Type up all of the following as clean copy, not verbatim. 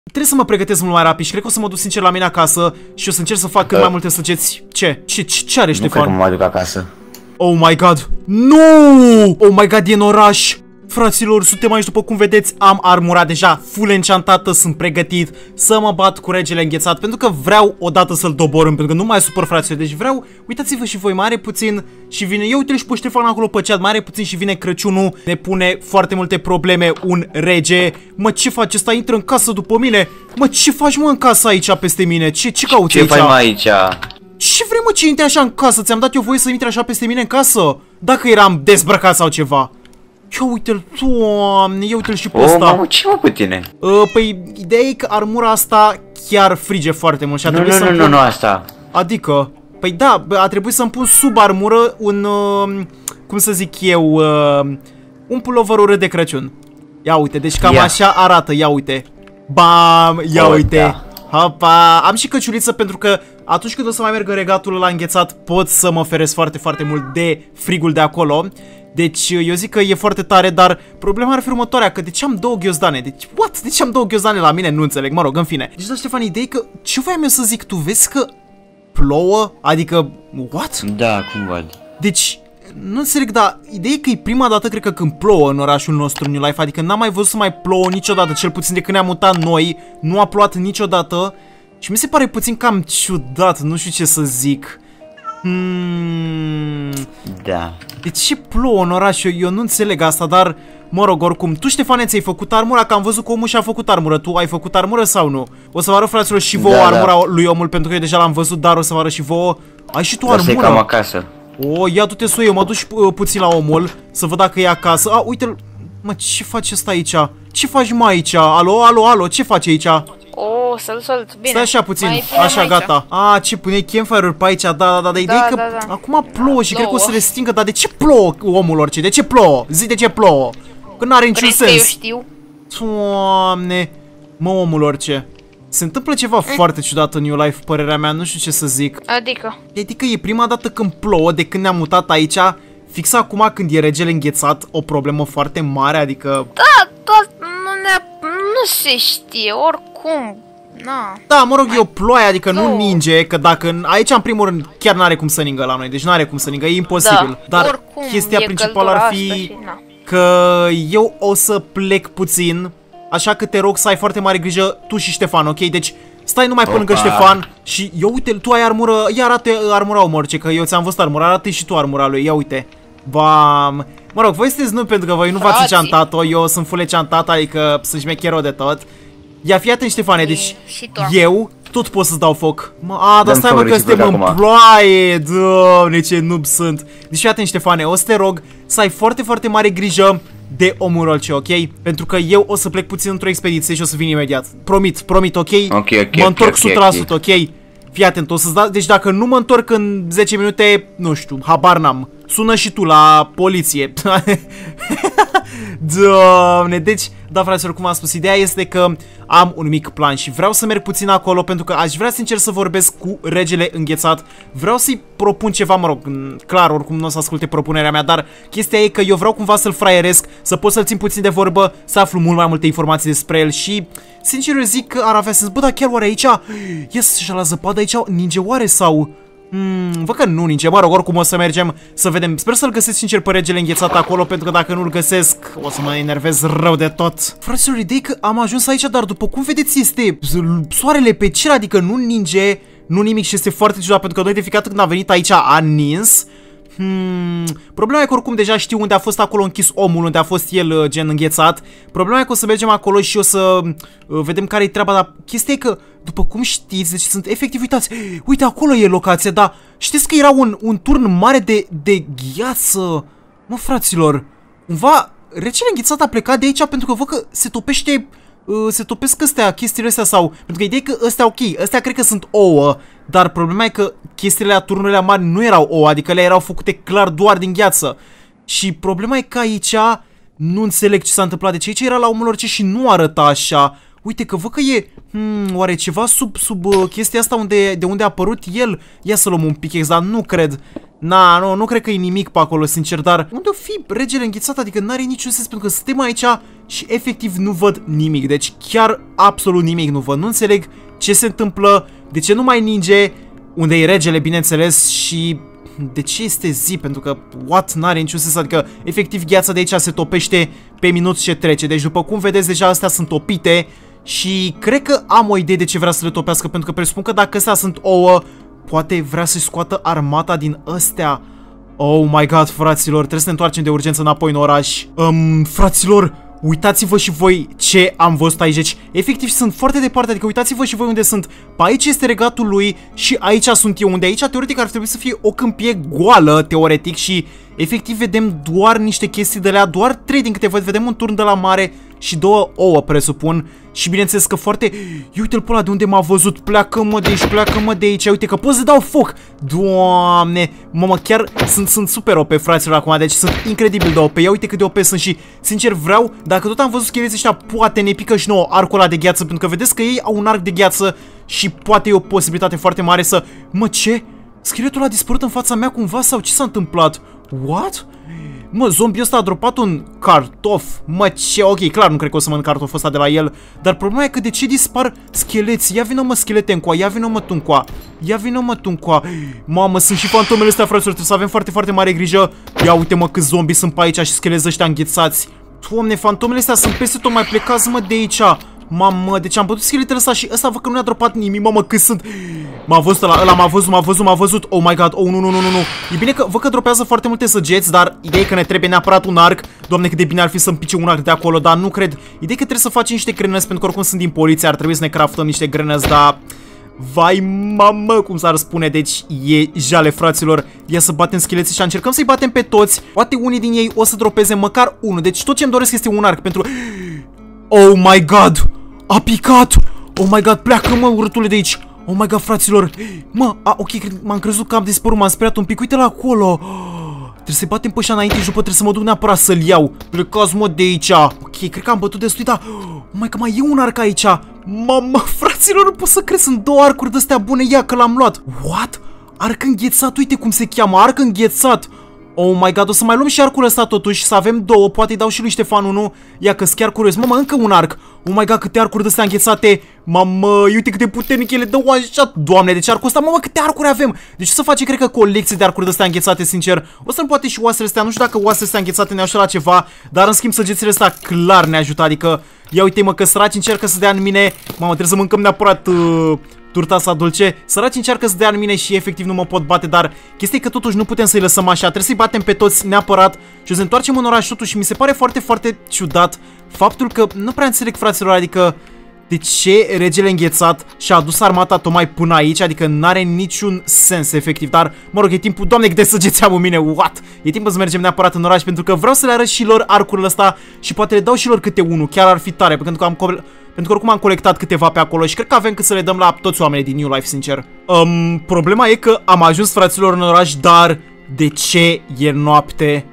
Trebuie să mă pregătesc mult mai rapid și cred că o să mă duc sincer la mine acasă și o să încerc să fac cât mai multe săgeți. Ce are Ștefan? Nu cred că mă duc acasă. Oh my god. Nu! Oh my god, e în oraș. Fraților, suntem aici, după cum vedeți, am armura deja full enchantată, sunt pregătit să mă bat cu regele înghețat, pentru că vreau odată să-l doborâm, pentru că nu mai supăr, fraților, deci vreau, uitați-vă și voi, mai are puțin și vine, eu uite-l și pe Ștefan acolo pe chat, mai are puțin și vine Crăciunul, ne pune foarte multe probleme un rege. Mă, ce faci? Ăsta intră în casă după mine. Mă, ce faci, mă, în casă aici peste mine? Ce cauți aici? Ce faci, mă, aici? Ce vrei, mă, ce intri așa în casă? Ți-am dat eu voie să intri așa peste mine în casă? Dacă eram dezbrăcat sau ceva. Ia uite-l, Doamne, ia uite-l și pe ăsta. Mamă, ce mă cu tine? Păi, ideea e că armura asta chiar frige foarte mult și a trebuit să-mi pun... Nu, asta. Adică, păi da, a trebuit să-mi pun sub armură un, cum să zic eu, un pulover urât de Crăciun. Ia uite, deci cam așa arată, ia uite. Bam, ia uite. Da. Hopa, am și căciuliță pentru că atunci când o să mai merg în regatul ăla înghețat pot să mă feresc foarte, foarte mult de frigul de acolo. Deci eu zic că e foarte tare, dar problema ar fi următoarea, că de ce am două ghiozdane? Deci, what? De ce am două ghiozdane la mine? Nu înțeleg, mă rog, în fine. Deci, da, Ștefan, ideea e că, ce voiam eu să zic, tu vezi că plouă? Adică, what? Da, cum văd. Deci, nu înțeleg, dar ideea e că e prima dată, cred că, când plouă în orașul nostru New Life, adică n-am mai văzut să mai plouă niciodată, cel puțin de când ne-am mutat noi, nu a plouat niciodată și mi se pare puțin cam ciudat, nu știu ce să zic. Da. De ce plouă în oraș? Eu nu înțeleg asta, dar mă rog, oricum. Tu, Ștefane, ți-ai făcut armura? Că am văzut că omul și-a făcut armură. Tu ai făcut armură sau nu? O să vă arăt, fraților, și vouă armura lui omul, pentru că eu deja l-am văzut, dar o să vă arăt și vouă. Ai și tu armură? Cam acasă. Ia du-te să eu mă duc și puțin la omul, să văd dacă e acasă. Uite-l. Mă, ce face ăsta aici? Ce faci, mă, aici? Alo, ce faci aici? Salut, bine. Stai așa puțin, așa, gata. Ce pune campfire-uri pe aici, da, ideea e că acum plouă și cred că o să le stingă, dar de ce plouă, omul orice? De ce plouă? Zi de ce plouă? Că n-are niciun sens. Eu știu. Doamne, mă, omul orice. Se întâmplă ceva foarte ciudat în New Life, părerea mea, nu știu ce să zic. Adică e prima dată când plouă, de când ne-am mutat aici, fix acum când e regele înghețat, o problemă foarte mare, adică... Nu se știe, oricum. Da, mă rog, e o ploaie, adică nu ninge, că dacă aici în primul rând chiar n-are cum să ningă la noi, deci n-are cum să ningă, e imposibil. Dar oricum, chestia principală ar fi că eu o să plec puțin, așa că te rog să ai foarte mare grijă tu și Ștefan, ok? Deci stai numai pe lângă Ștefan și eu uite, tu ai armură, ia arată armura omorce, că eu ți-am văzut armura, arată și tu armura lui, ia uite. Bam. Mă rog, voi sunteți nu pentru că voi nu v-ați encantat-o, eu sunt full encantat, adică sunt șmechero de tot. Ia, fii atent, Ștefane, deci eu tot pot să-ți dau foc. Dar stai, mă, că suntem în ploaie. Doamne, ce noob sunt. Deci fii atent, Ștefane, o să te rog să ai foarte, foarte mare grijă de omul orice, ok? Pentru că eu o să plec puțin într-o expediție și o să vin imediat. Promit, ok? Mă întorc 100%, ok? Fii atent, o să-ți dau, deci dacă nu mă întorc în 10 minute, nu știu, habar n-am. Sună și tu la poliție. Doamne, deci, da, fraților, cum am spus, ideea este că am un mic plan și vreau să merg puțin acolo pentru că aș vrea sincer să vorbesc cu regele înghețat. Vreau să-i propun ceva, mă rog, clar, oricum nu o să asculte propunerea mea, dar chestia e că eu vreau cumva să-l fraieresc, să pot să-l țin puțin de vorbă, să aflu mult mai multe informații despre el și, sincer, eu zic că ar avea sens. Bă, dar chiar oare aici, și la zăpadă aici ninge oare sau... văd că nu ninge, mă rog, oricum o să mergem să vedem. Sper să-l găsesc sincer pe regele înghețat acolo, pentru că dacă nu-l găsesc o să mă enervez rău de tot. Fraților, ideea e că am ajuns aici, dar după cum vedeți este soarele pe cer, adică nu ninge, nu nimic și este foarte ciudat, pentru că noi de fiecare dată când am venit aici a nins. Problema e că oricum deja știu unde a fost acolo închis omul, unde a fost el gen înghețat. Problema e că o să mergem acolo și o să vedem care-i treaba, dar chestia e că, după cum știți, deci sunt efectiv, uitați, uite acolo e locația, dar știți că era un turn mare de gheață. Mă, fraților, cumva regele înghețat a plecat de aici pentru că văd că se topesc astea, chestiile astea sau... Pentru că ideea e că astea, ok, astea cred că sunt ouă, dar problema e că chestiile la turnurile mari nu erau ouă, adică le erau făcute clar doar din gheață. Și problema e că aici nu înțeleg ce s-a întâmplat, deci aici era la omul orice și nu arăta așa. Uite că văd că e... oare ceva sub chestia asta de unde a apărut el? Ia să luăm un pickaxe, dar nu cred. Nu cred că e nimic pe acolo, sincer, dar unde o fi regele înghețat? Adică n-are niciun sens, pentru că suntem aici și efectiv nu văd nimic. Deci chiar absolut nimic nu văd. Nu înțeleg ce se întâmplă, de ce nu mai ninge, unde e regele, bineînțeles, și de ce este zi, pentru că, n-are niciun sens, adică efectiv gheața de aici se topește pe minut ce trece. Deci după cum vedeți, deja astea sunt topite și cred că am o idee de ce vrea să le topească, pentru că presupun că dacă astea sunt ouă, poate vrea să-și scoată armata din astea. Oh my god, fraților, trebuie să ne întoarcem de urgență înapoi în oraș. Fraților, uitați-vă și voi ce am văzut aici. Deci, efectiv, sunt foarte departe, adică uitați-vă și voi unde sunt. Pe aici este regatul lui și aici sunt eu, unde aici, teoretic, ar trebui să fie o câmpie goală, teoretic, și efectiv vedem doar niște chestii de la, doar 3 din câte văd, vedem un turn de la mare și 2 ouă, presupun. Și bineînțeles că foarte... Uite-l pe ăla de unde m-a văzut, pleacă-mă de aici, pleacă-mă de aici, uite că pot să dau foc. Doamne, mamă, chiar sunt super OP, fraților, acum, deci sunt incredibil de OP. Ia uite cât de OP sunt și, sincer, vreau, dacă tot am văzut scheleții ăștia, poate ne pică și nouă arcul ăla de gheață, pentru că vedeți că ei au un arc de gheață și poate e o posibilitate foarte mare să... Mă, ce? Scheletul ăla a dispărut în fața mea cumva sau ce s-a întâmplat? What? Mă, zombiul ăsta a dropat un cartof. Mă, ce? Ok, clar, nu cred că o să mănânc cartoful ăsta de la el. Dar problema e că de ce dispar scheleți? Ia vină, mă, schelete încoa, ia vină, mă, tu încoa. Ia vină, mă, tu încoa. Mamă, sunt și fantomele astea, fraților, trebuie să avem foarte, foarte mare grijă. Ia uite, mă, câți zombii sunt pe aici și scheleți ăștia înghețați. Doamne, fantomele astea sunt peste tot, mai plecați, mă, de aici. Mamă, deci am bătut scheletele ăsta și ăsta văd că nu ne-a dropat nimic. Mamă, cât sunt. M-a văzut ăla, m-a văzut. Oh my god, oh, nu. E bine că văd că dropează foarte multe săgeți, dar ideea e că ne trebuie neapărat un arc. Doamne, cât de bine ar fi să-mi pice un arc de acolo, dar nu cred. Ideea e că trebuie să facem niște grenăzi, pentru că oricum sunt din poliție, ar trebui să ne craftăm niște grenăzi, dar... Vai, mamă, cum s-ar spune, deci e jale, fraților. Ia să batem scheleții și încercăm să-i batem pe toți. Poate unii din ei o să dropeze măcar unul, deci tot ce-mi doresc este un arc pentru... Oh my god! A picat! Oh my god, pleacă, mă, urâtule, de aici! Oh my god, fraților! Mă, ok, m-am crezut că am dispărut, m-am speriat un pic, uite-l acolo! Trebuie să-i batem pe ăștia înainte și după trebuie să mă duc neapărat să-l iau. Plecați, mă, de aici! Ok, cred că am bătut destul, dar... Oh my god, mai e un arc aici! Mamă, fraților, nu pot să cred, sunt 2 arcuri de-astea bune, ia că l-am luat! What? Arc înghețat, uite cum se cheamă, arc înghețat! Oh my god, o să mai luăm și arcul ăsta totuși, să avem 2, poate-i dau și lui Ștefan 1. Ia că-s chiar curios. Mamă, încă un arc. Oh my god, câte arcuri de-astea înghețate. Mamă, uite cât de puternic ele dă one shot. Doamne, deci arcul ăsta, mamă, câte arcuri avem. Deci o să face, cred că, colecție de arcuri de-astea înghețate, sincer. O să-mi poate și oasele astea, nu știu dacă oasele astea înghețate ne ajută la ceva, dar în schimb săgețile astea clar ne ajută, adică... Ia uite, mă, că săraci încearcă să dea în mine. Mamă, trebuie să mâncăm neapărat... turta asta dulce. Săraci încearcă să dea în mine și efectiv nu mă pot bate, dar chestia e că totuși nu putem să-i lăsăm așa. Trebuie să-i batem pe toți neapărat și o să ne întoarcem în oraș totuși. Mi se pare foarte, foarte ciudat faptul că nu prea înțeleg, fraților, adică de ce regele înghețat și-a adus armata tocmai până aici, adică n-are niciun sens efectiv, dar mă rog, e timpul, doamne, câte săgeți am în mine, what? E timpul să mergem neapărat în oraș pentru că vreau să le arăt și lor arcurile ăsta și poate le dau și lor câte unul, chiar ar fi tare, pentru că oricum am colectat câteva pe acolo și cred că avem cât să le dăm la toți oamenii din New Life, sincer. Problema e că am ajuns, fraților, în oraș, dar de ce e noapte?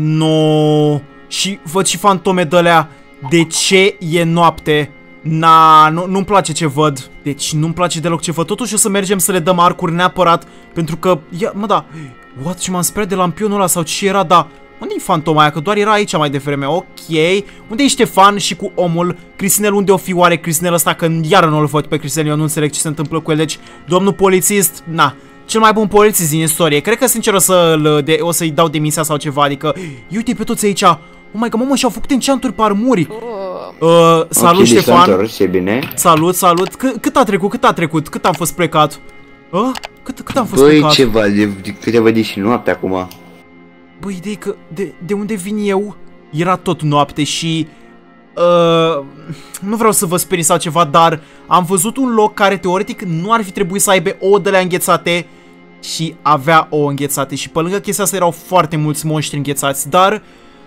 No. Și văd și fantome de-alea. De ce e noapte? Nu-mi place ce văd. Deci nu-mi place deloc ce văd. Totuși o să mergem să le dăm arcuri neapărat, pentru că... Ia, mă, da. What? Și m-am speriat de lampionul ăla sau ce era, da. Unde-i fantoma aia? Că doar era aici mai devreme. Ok. Unde-i Ștefan și cu omul? Crisinel, unde o fi oare Crisinel ăsta? Că iară nu-l văd pe Crisinel. Eu nu înțeleg ce se întâmplă cu el. Deci, domnul polițist, na, cel mai bun polițist din istorie. Cred că, sincer, o să-i dau demisia sau ceva. Adică, uite pe toți aici. Oh my god, mamă, și-au făcut enchanturi pe armuri. Salut, okay, Ștefan. Bine. Salut. Cât a trecut? Cât am fost plecat? Cât am fost plecat? Băi, ceva, câteva de și noapte acum. Băi, ideea e că de unde vin eu era tot noapte și nu vreau să vă sperii sau ceva, dar am văzut un loc care teoretic nu ar fi trebuit să aibă ouă de la înghețate și avea ouă înghețate și pe lângă chestia asta erau foarte mulți monștri înghețați, dar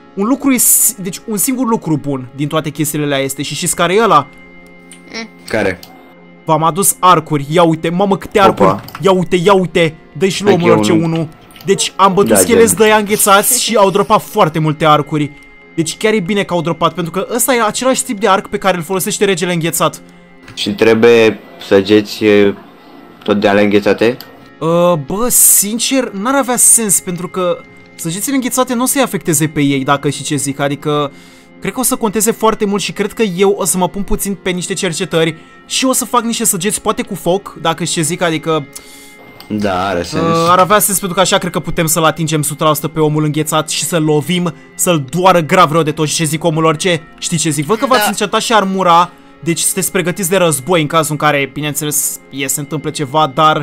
deci un singur lucru bun din toate chestiile alea este și știți care e ăla? Care? V-am adus arcuri, ia uite, mamă câte arcuri, ia uite, dă-i și luăm orice unul. Deci am bătut scheleți de aia înghețați și au dropat foarte multe arcuri. Deci chiar e bine că au dropat, pentru că ăsta e același tip de arc pe care îl folosește regele înghețat. Și trebuie săgeți tot de alea înghețate? Bă, sincer, n-ar avea sens, pentru că săgețile înghețate nu o să-i afecteze pe ei, dacă și ce zic, adică cred că o să conteze foarte mult și cred că eu o să mă pun puțin pe niște cercetări și o să fac niște săgeți, poate cu foc, dacă și ce zic, adică Da, are sens. ar avea sens, pentru că așa cred că putem să-l atingem 100% pe omul înghețat și să-l lovim, să-l doară grav rău de tot. Și ce zic omul orice? Știi ce zic? Văd că v-ați încercat și armura, deci sunteți pregătiți de război în cazul în care, bineînțeles, se întâmplă ceva, dar...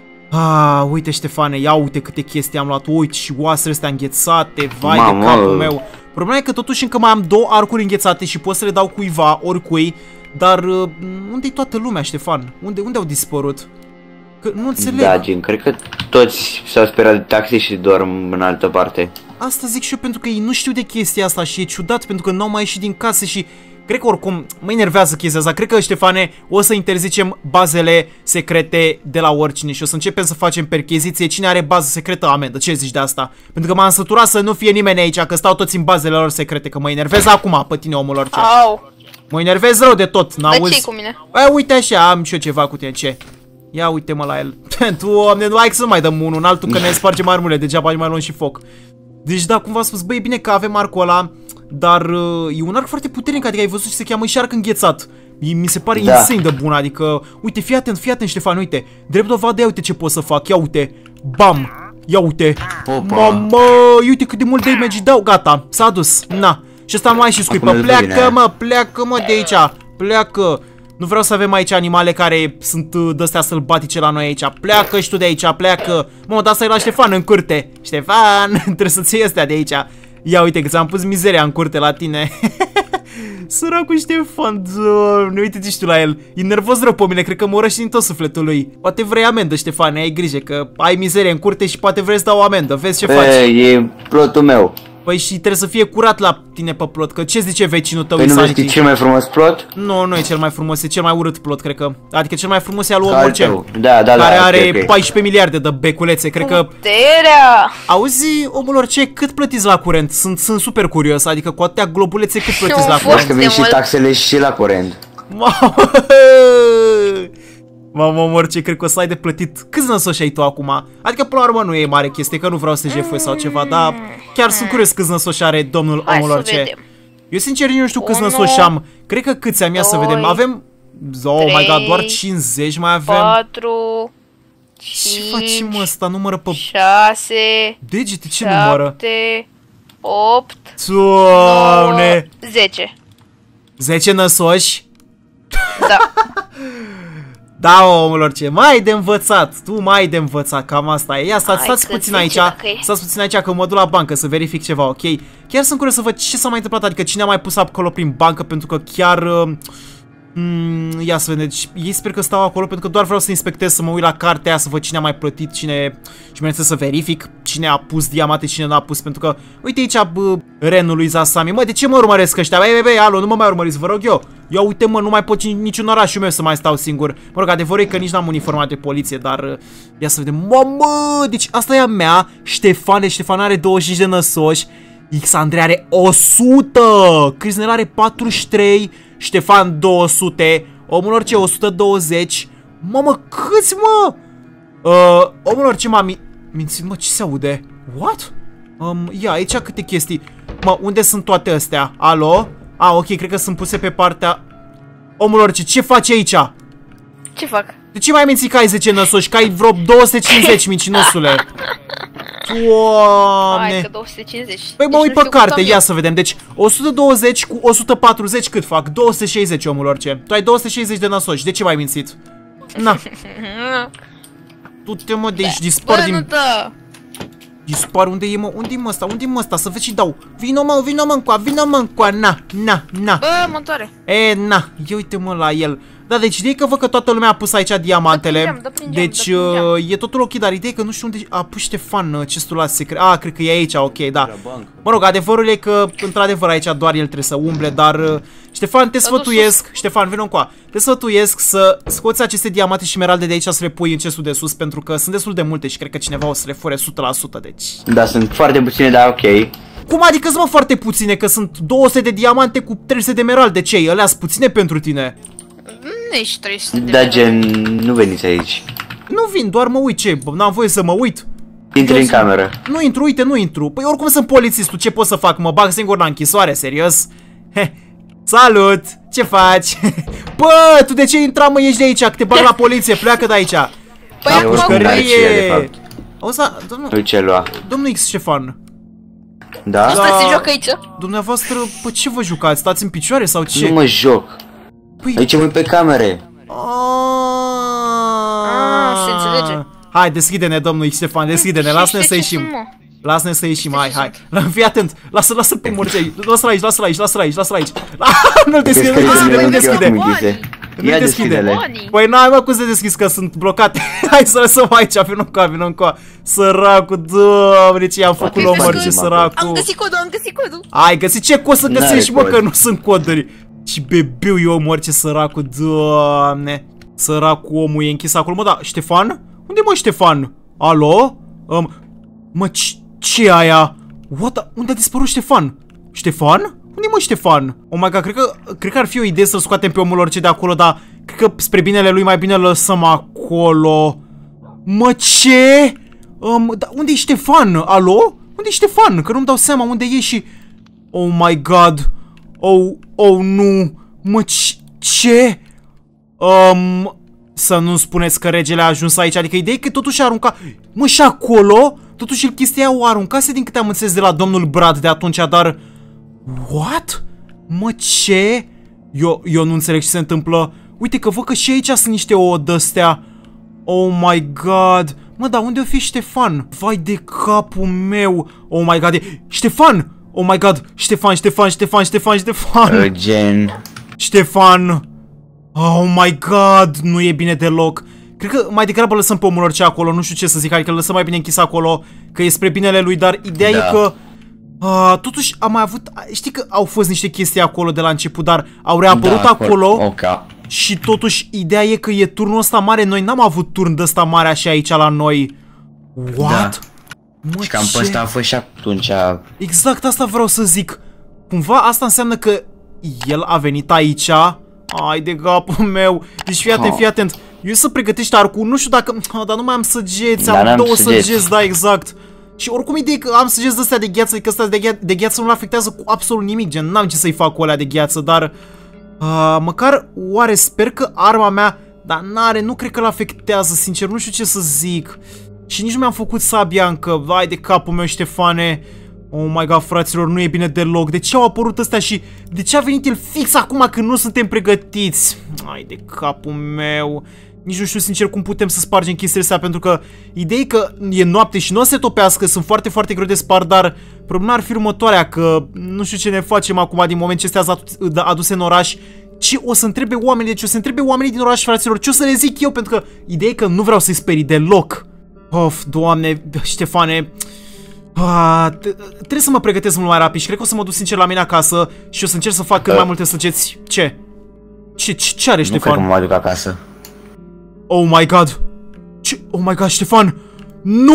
uite, Ștefane, ia uite câte chestii am luat, uite și oasele astea înghețate, vai de capul meu. Problema e că totuși încă mai am 2 arcuri înghețate și pot să le dau cuiva, oricui, dar unde-i toată lumea, Ștefan? Unde au dispărut? Că nu înțeleg. Da, Jim, cred că toți s-au speriat de taxi și dorm în altă parte. Asta zic și eu, pentru că ei nu știu de chestia asta și e ciudat, pentru că n-au mai ieșit din case și cred că oricum mă enervează chestia asta. Cred că, Ștefane, o să interzicem bazele secrete de la oricine și o să începem să facem percheziție. Cine are bază secretă, amendă. Ce zici de asta? Pentru că m-am săturat să nu fie nimeni aici, că stau toți în bazele lor secrete, că mă enervez acum pe tine, omul orice. Au. Mă enervez rău de tot, n-auzi? De ce cu mine? Uite așa, am și eu ceva cu tine, ce? Ia uite-mă la el. Doamne, nu hai să mai dăm unul în altul, că ne spargem armurile, degeaba mai luăm și foc. Deci da, cum v-am spus, băi, e bine că avem arcul ăla, dar e un arc foarte puternic, adică ai văzut ce se cheamă și arc înghețat. Mi se pare insane de bun, adică, uite, fii atent, Ștefan, uite, drept dovadă, ia uite ce pot să fac, ia uite, bam, ia uite, mamă, uite cât de mult damage dau, gata, s-a dus, na, și ăsta mai și scuipă, pleacă mă de aici, pleacă. Nu vreau să avem aici animale care sunt de-astea sălbatice la noi aici. Pleacă și tu de aici, pleacă. Mă, dar stai la Ștefan în curte. Ștefan, trebuie să-ți iei astea de aici. Ia uite că ți-am pus mizeria în curte la tine. Săracul Ștefan, Doamne, uite-te și tu la el. E nervos rău pe mine, cred că mă urăște din tot sufletul lui. Poate vrei amendă, Ștefan, ai grijă că ai mizerie în curte și poate vrei să dau o amendă. Vezi ce faci? E plotul meu. Păi și trebuie să fie curat la tine pe plot, că ce zice vecinul tău? Păi nu vezi că e cel mai frumos plot? Nu, nu e cel mai frumos, e cel mai urât plot, cred că. Adică cel mai frumos e al lui Omorce, da, care are okay. 14 miliarde de beculețe, cred că... Puterea! Auzi, omul orice, cât plătiți la curent? Sunt super curios, adică cu atâtea globulețe cât plătiți la curent? Că vin și taxele și la curent. Mamă, Omorce, cred că o să ai de plătit. Câți năsoși ai tu acum? Adică, până la urmă, nu e mare chestie, că nu vreau să jefui sau ceva, dar chiar sunt curios câți năsoși are domnul omul orice. Eu sincer nu știu câți năsoși am. Cred că câți am, ia să vedem. Avem... Oh my god, doar 50 mai avem. 4 Ce facem ăsta? Numără pe 6 degete, ce numără? 7 8 Doamne! 10. 10 năsoși? Da. Da, omul orice, mai ai de învățat, tu mai ai de învățat, cam asta e. Ia, stați puțin aici, stați puțin aici că mă duc la bancă să verific ceva, ok? Chiar sunt curios să văd ce s-a mai întâmplat, adică cine a mai pus acolo prin bancă, pentru că chiar... ia să vedem, deci, ei sper că stau acolo pentru că doar vreau să inspectez, să mă uit la cartea aia, să văd cine a mai plătit, cine... Și bineînțeles să verific cine a pus diamante, cine n-a pus, pentru că... Uite aici, renul lui Zasami, mă, de ce mă urmăresc ăștia? Băi, alo, nu mă mai urmăriți, vă rog eu. Ia uite, mă, nu mai pot niciun orașul meu să mai stau singur. Mă rog, adevărul e că nici n-am uniformat de poliție, dar... Ia să vedem, mamă, deci asta e a mea, Ștefan are 25 de năsoși, Xandrei are 100, Crisnel are 43, Ștefan 200, omul orice 120. Mamă, câți, mă? Omul orice m-a mințit, mă, ce se aude? What? Ia, aici câte chestii. Mă, unde sunt toate astea? Alo? Ok, cred că sunt puse pe partea... Omul orice, ce faci aici? Ce fac? De ce mai minți că ai 10 năsoși? Că ai vreo 250, mincinosule. Doamne. Hai că 250. Păi mă uit pe carte, ia să vedem. Deci 120 cu 140 cât fac? 260, omul orice. Tu ai 260 de năsoși, de ce m-ai mințit? Na. Du-te, mă, de aici, dispar din... Dispar, unde e, mă? Unde e, mă, ăsta? Unde e, mă, ăsta? Să vezi și dau. Vino, mă, încoa, na. Bă, mă doare. Na, ia uite, mă, la el. Da, deci ideea e că văd că toată lumea a pus aici diamantele. Deci e totul ok, dar ideea e că nu știu unde a pus Ștefan chestul la secret. Ah, cred că e aici, ok, da. Mă rog, adevărul e că într-adevăr aici doar el trebuie să umble, dar Ștefan, te sfătuiesc, Ștefan, vină încoa. Te sfătuiesc să scoți aceste diamante și emeralde de aici să le pui în chestul de sus, pentru că sunt destul de multe și cred că cineva o să le fure 100%, deci. Da, sunt foarte puține, dar ok. Cum adică sunt foarte puține, că sunt 200 de diamante cu 300 de emeralde, ce? Alea sunt puține pentru tine? Nu ești 300 de Da, gen, nu veniți aici. Nu vin, doar mă uit, ce? N-am voie să mă uit? Intri în cameră. Nu intru, uite, nu intru. Păi oricum sunt polițistul, ce pot să fac? Mă bag singur la închisoare, serios? Salut! Ce faci? Bă, tu de ce intra, mă, ieși de aici? Că te bag la poliție, pleacă de aici. Păi Eu acum oricum n-are ce e, de fapt. Auzi, domnul, Nu ce lua. domnul X Ștefan, Da? asta se joacă aici? dumneavoastră, pe ce vă jucați? Stați în picioare sau ce? Nu mă joc. Păi... Aici mă uit pe camere. Se înțelege. Hai, deschide-ne, domnul Ștefan, deschide-ne, lasă-ne să ieșim. Lasă-ne să ieșim, hai. Fii atent, lasă-l pe morței. Lasă-l aici, lasă-l aici. Nu-l deschide, nu-l deschide. Ia deschide-le. Păi n-ai, mă, cum să deschis, că sunt blocate. Hai să lăsăm aici, vină încoa. Săracul, doamne, ce i-am făcut la omor, ce săracul. Am găsit codul. Ai găsit? Ce cod să găsești, mă, că nu sunt coduri. Și bebiu eu omor, ce săracul, doamne. Săracul omul e închis acolo, mă, da, Ștefan? Unde mă, Ștefan? Alo? Mă, ce aia? What? Unde a dispărut Ștefan? Ștefan? Unde mă, Ștefan? Oh my god, cred că ar fi o idee să-l scoatem pe omul orice de acolo, dar cred că spre binele lui mai bine îl lăsăm acolo. Mă, ce? Da, unde e Ștefan? Alo? Unde e Ștefan? Că nu-mi dau seama unde e și... Oh my god. Oh, nu. Mă, ce? Să nu spuneți că regele a ajuns aici, adică ideea e că totuși a aruncat... Mă, și acolo? Totuși el chestia o aruncase din câte am înțeles de la domnul Brad de atunci, dar... What? Mă, ce? Eu nu înțeleg ce se întâmplă. Uite că văd că și aici sunt niște ouă de-astea. Oh my god. Mă, dar unde o fi Ștefan? Vai de capul meu. Oh my god, Ștefan! Oh my god, Ștefan. Gen... Ștefan! Oh my god, nu e bine deloc. Cred că mai degrabă lăsăm pe omul orice acolo, nu știu ce să zic, adică îl lăsăm mai bine închis acolo, că e spre binele lui, dar ideea e că... totuși am mai avut... Știi că au fost niște chestii acolo de la început, dar au reapărut acolo. Și totuși ideea e că e turnul ăsta mare, noi n-am avut turn de ăsta mare așa aici la noi. What? Mă, și cam pe ăsta a fost și atunci. Exact asta vreau să zic. Cumva asta înseamnă că el a venit aici. Ai de capul meu. Deci fii atent. Eu să pregătești arcul, nu știu dacă... dar nu mai am săgeți, am două săgeți, da, exact. Și oricum ideea e că am săgeți de astea de gheață, că astea de gheață nu-l afectează cu absolut nimic, gen, n-am ce să-i fac cu alea de gheață, dar... măcar, oare, sper că arma mea... Dar n-are, nu cred că l-afectează, sincer, nu știu ce să zic. Și nici nu mi-am făcut sabia încă, vai de capul meu, Ștefane. Oh my god, fraților, nu e bine deloc. De ce au apărut ăstea și de ce a venit el fix acum când nu suntem pregătiți? Ai de capul meu. Nici nu știu sincer cum putem să spargem chestiile astea, pentru că ideea e că e noapte și nu o să se topească, sunt foarte, foarte greu de spart, dar problema ar fi următoarea, că nu știu ce ne facem acum din moment ce astea aduse în oraș. Ce o să întrebe oamenii, deci o să întrebe oamenii din oraș, fraților, ce o să le zic eu, pentru că ideea e că nu vreau să-i sperii deloc. Of, Doamne, Ștefane... trebuie să mă pregătesc mult mai rapid și cred că o să mă duc sincer la mine acasă și o să încerc să fac cât mai multe săgeți. Ce? Ce are Ștefan? Nu cred că mă duc acasă. Oh my god. Ce? Oh my god, Ștefan. Nu!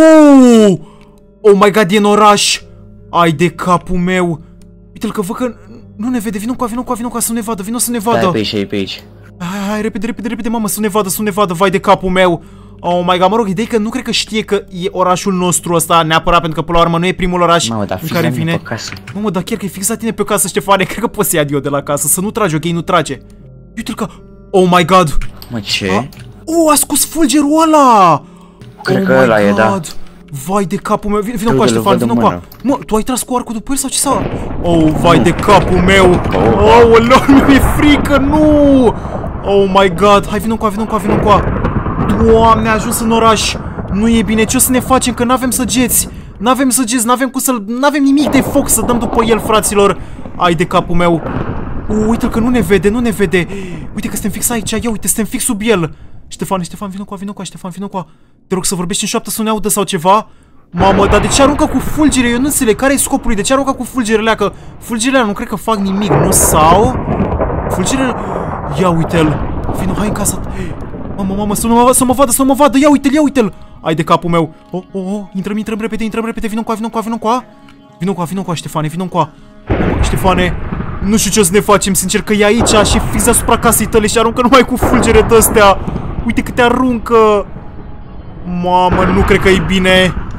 Oh my god, e în oraș. Ai de capul meu. Uite-l că văd că nu ne vede. Vino cu să nu ne vadă. Vino să ne vadă. Da, e pe aici. Hai, repede, mamă, să nu ne vadă. Vai de capul meu. Oh my god, mă rog, ideea e că nu cred că știe că e orașul nostru ăsta neapărat, pentru că până la urmă nu e primul oraș în care vine. Mamă, dar chiar că e fix la tine pe casă, Ștefane, cred că poți să ia eu de la casă, să nu tragi, ok, nu trage. Uite-l că... Oh my god! Mă, ce? A scos fulgerul ăla! Cred că ăla e, da. Vai de capul meu, vino cu Ștefan, vino cu. Mă, tu ai tras cu arcul după el sau ce s-a... Oh, vai de capul meu! Oh, lor, mi-e frică, nu! Oh my god, hai, vino cu. Doamne, a ajuns în oraș. Nu e bine, ce o să ne facem, că n-avem săgeți. N-avem nimic de foc să dăm după el, fraților. Ai de capul meu. Uite-l că nu ne vede, nu ne vede. Uite că suntem fix aici, ia uite, suntem fix sub el. Ștefan, vină cu Ștefan, vină cu. Te rog să vorbești în șoaptă să nu ne audă sau ceva. Mamă, dar de ce aruncă cu fulgere? Eu nu înțeleg, care-i scopul lui? De ce aruncă cu fulgerele? Că fulgerele nu cred că fac nimic, nu? Sau? Fulgerele... Ia uite-l. Vino, hai în casa. Mamă, să mă vadă, ia uite-l. Ai de capul meu. Intrăm repede, vină cu Ștefane, vină cu. Ștefane, nu știu ce o să ne facem, sincer, că e aici și fix asupra casei tale și aruncă numai cu fulgere de-astea. Uite câte aruncă. Mamă, nu cred că e bine.